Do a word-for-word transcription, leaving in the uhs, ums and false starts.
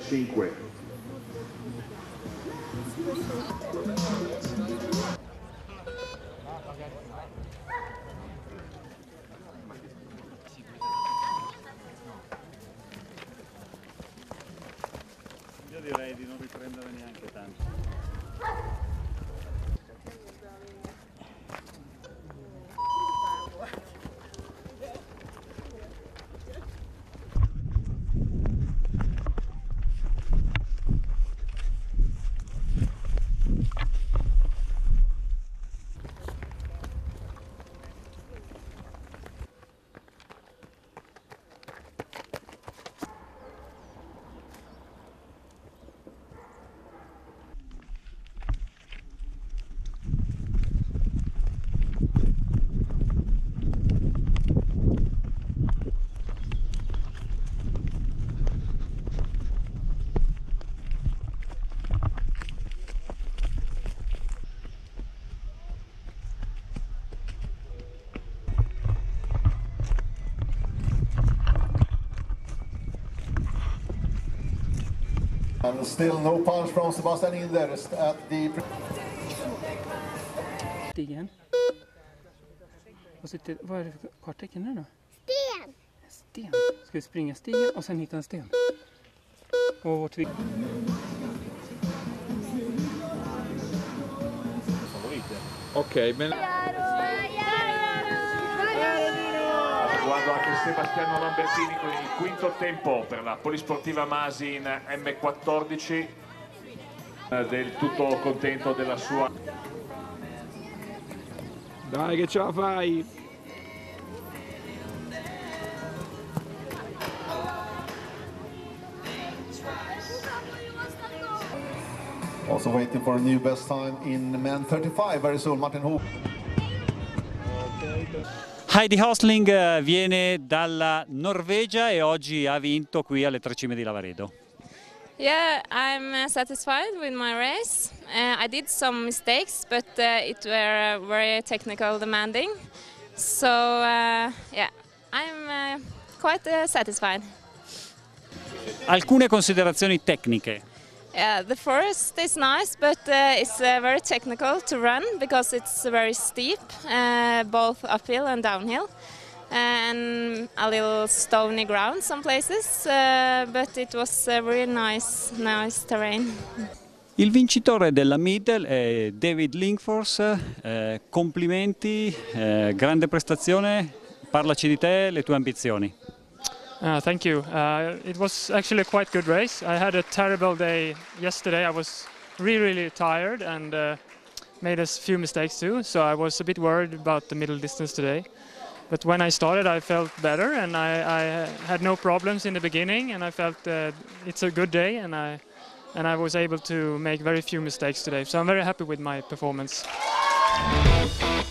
cinque. Io direi di non riprendere neanche tanto. And still no punch from Sebastian Inder at the... Stigen. Och sitter, vad är det för karttecken här då? Sten! Sten. Ska vi springa stigen och sen hitta en sten? Och vårt vi... Ok, ben... Guardo anche Sebastiano Lambertini con il quinto tempo per la Polisportiva Masi in M quattordici, del tutto contento della sua. Dai che ce la fai! Also waiting for a new best time in men thirty-five, very soon, Martin Hoop. Heidi Hosling viene dalla Norvegia e oggi ha vinto qui alle Tre Cime di Lavaredo. Yeah, I'm uh, satisfied with my race. Uh, I did some mistakes, but uh, it were uh, very technical demanding. So uh, yeah, I'm uh, quite uh, satisfied. Alcune considerazioni tecniche. Yeah, the forest is nice, but uh, it's uh, very technical to run because it's very steep, uh, both uphill and downhill, and a little stony ground some places, uh, but it was a really nice, nice terrain. Il vincitore della Middle è David Lingfors, eh, complimenti, eh, grande prestazione, parlaci di te, le tue ambizioni. Uh, thank you. Uh, it was actually a quite good race. I had a terrible day yesterday. I was really, really tired and uh, made a few mistakes too. So I was a bit worried about the middle distance today. But when I started, I felt better and I, I had no problems in the beginning. And I felt uh, it's a good day, and I and I was able to make very few mistakes today. So I'm very happy with my performance.